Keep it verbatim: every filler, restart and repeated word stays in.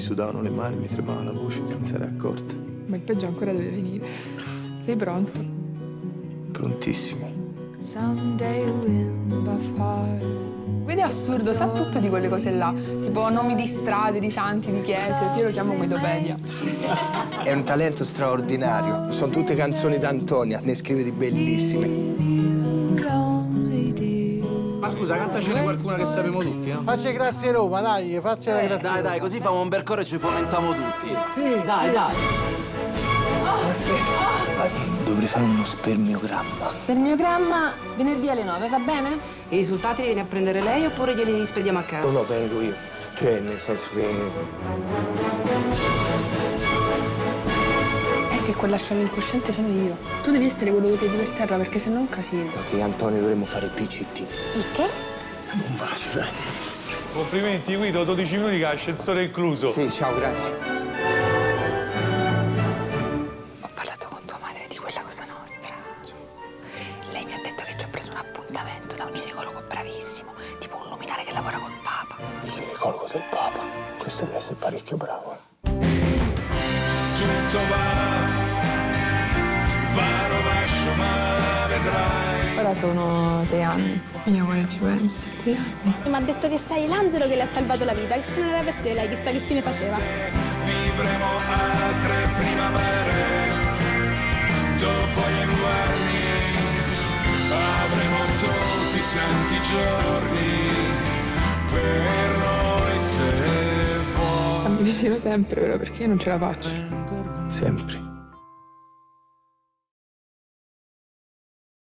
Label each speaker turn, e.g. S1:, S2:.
S1: sudavano le mani, mi tremava la voce, te ne sarei accorta.
S2: Ma il peggio ancora deve venire. Sei pronto?
S1: Prontissimo.
S2: Guido è assurdo, sa tutto di quelle cose là. Tipo nomi di strade, di santi, di chiese. Io lo chiamo Guidopedia.
S1: È un talento straordinario. Sono tutte canzoni d'Antonia, ne scrive di bellissime.
S3: Ma scusa, cantacene qualcuna che sappiamo tutti, no?
S4: Faccia grazie Roma, dai, faccia
S3: Eh,
S4: grazie
S3: dai,
S4: Roma.
S3: dai, così famo un bel coro e ci fomentiamo tutti.
S4: Sì,
S3: Dai,
S4: sì.
S3: dai.
S1: Dovrei fare uno spermiogramma.
S5: Spermiogramma venerdì alle nove, va bene?
S6: I risultati li viene a prendere lei oppure glieli spediamo a casa?
S1: No, no, vengo io. Cioè, nel senso che...
S2: È che quella scema incosciente sono io. Tu devi essere quello dei piedi per terra perché sennò è un casino.
S1: Che Antonio dovremmo fare il P C T.
S5: Il che?
S1: Un bacio, dai.
S4: Complimenti Guido, dodici minuti che ascensore incluso.
S1: Sì, ciao, grazie.
S7: Ho parlato con tua madre di quella cosa nostra. Lei mi ha detto che ci ha preso un appuntamento da un ginecologo bravissimo, tipo un luminare che lavora col Papa.
S1: Il ginecologo del Papa. Questo deve essere parecchio bravo.
S8: Tutto va, va rovescio, ma vedrai.
S2: Ora sono sei anni. Io amore ci penso. Sei anni.
S5: Mi ha detto che sei l'angelo che le ha salvato la vita, che se non era per te lei chissà che fine faceva.
S8: Vivremo altre primavere, dopo gli inverni, avremo tutti i santi giorni per noi se vuoi.
S2: Stammi vicino sempre, però, perché io non ce la faccio.
S1: Sempre.